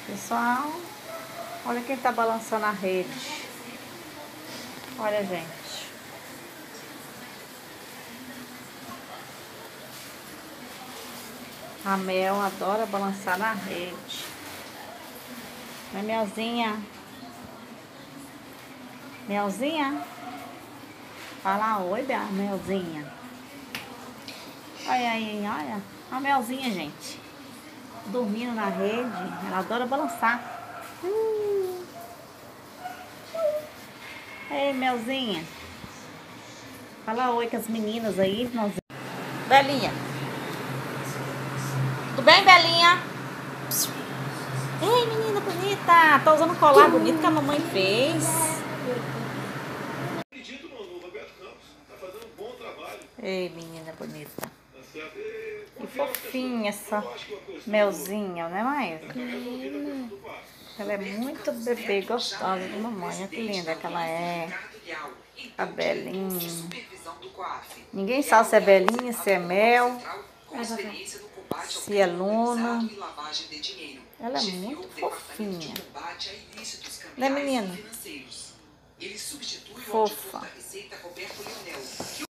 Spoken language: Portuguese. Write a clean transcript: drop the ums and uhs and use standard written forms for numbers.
Pessoal, olha quem tá balançando a rede. Olha, gente. A Mel adora balançar na rede. Oi, Melzinha. Melzinha. Fala oi, Melzinha. Olha aí, olha. A Melzinha, gente. Dormindo na rede. Ela adora balançar. Ei, Melzinha. Fala oi com as meninas aí, Melzinha. Belinha. Tudo bem, Belinha? Ei, menina bonita. Tá usando um colar bonito que a mamãe fez. Ei, menina bonita. Que fofinha essa Melzinha, né, Maia? Ela é muito bebê gostosa de mamãe. Olha que linda que ela é. A Belinha. Ninguém sabe se é Belinha, se é Mel, se é Luna. Ela é muito fofinha. Né, menina? Fofa.